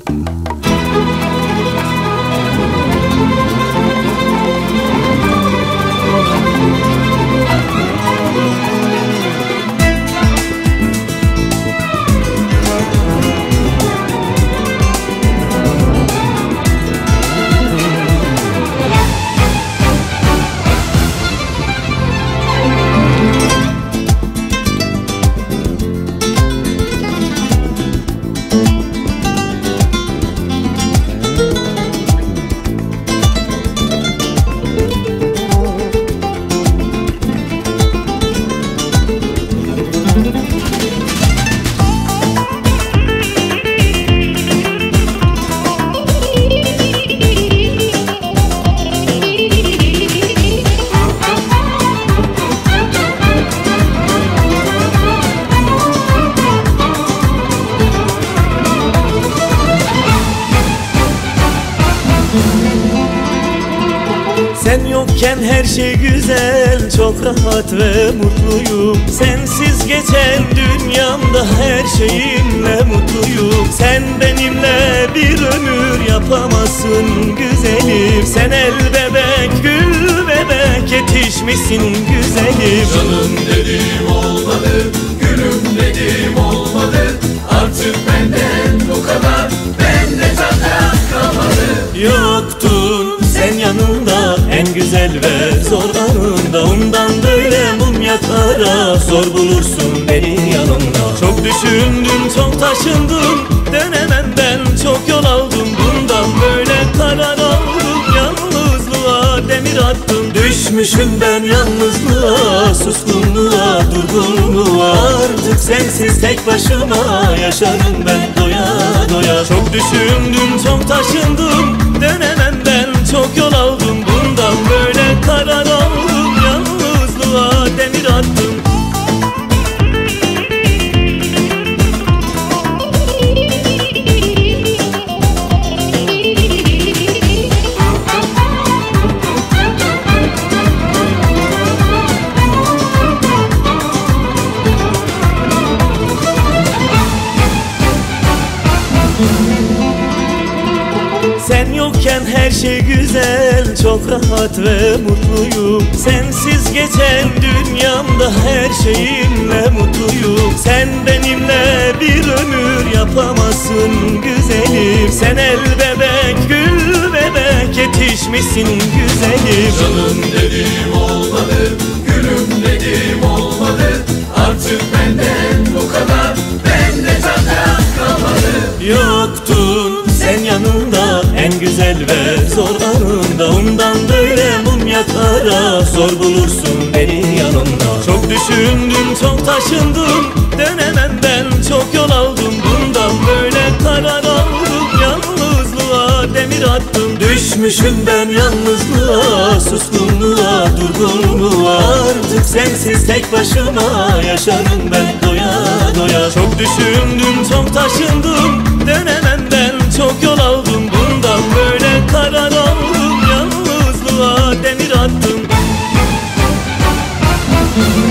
Sen yokken her şey güzel, çok rahat ve mutluyum. Sensiz geçen dünyamda her şeyimle mutluyum. Sen benimle bir ömür yapamazsın güzelim. Sen el bebek, gül bebek yetişmişsin güzelim. Canım dediğim olmadı, gülüm dediğim olmadı. Artık benden bu kadar, bende takat kalmadı. Yoktun sen yanımda, en güzel ve zor anında. Ondan böyle mum yakara, zor bulursun beni yanımda. Çok düşündüm, çok taşındım, dönemem ben, çok yol aldım. Bundan böyle karar aldım, yalnızlığa demir attım. Düşmüşüm ben yalnızlığa, suskunluğa, durgunluğa. Artık sensiz tek başıma yaşarım ben doya doya. Çok düşündüm, çok taşındım, dönemem ben, çok yol aldım. Bundan böyle karar aldım, yalnızlığa demir attım. Sen yokken her şey güzel, çok rahat ve mutluyum. Sensiz geçen dünyamda her şeyimle mutluyum. Sen benimle bir ömür yapamazsın güzelim. Sen el bebek, gül bebek yetişmişsin güzelim. Canım dediğim olmadı, gülüm dediğim olmadı. Artık benden bu kadar, bende takat kalmadı. Yoktun sen yanımda, en güzel ve zor anında. Ondan böyle mum yakara, zor bulursun beni yanımda. Çok düşündüm, çok taşındım, dönemem ben, çok yol aldım. Bundan böyle karar aldım, yalnızlığa demir attım. Düşmüşüm ben yalnızlığa, suskunluğa, durgunluğa. Artık sensiz tek başıma yaşarım ben doya doya. Çok düşündüm, çok taşındım, dönemem ben, çok yol aldım. Bundan böyle karar aldım, yalnızlığa demir attım.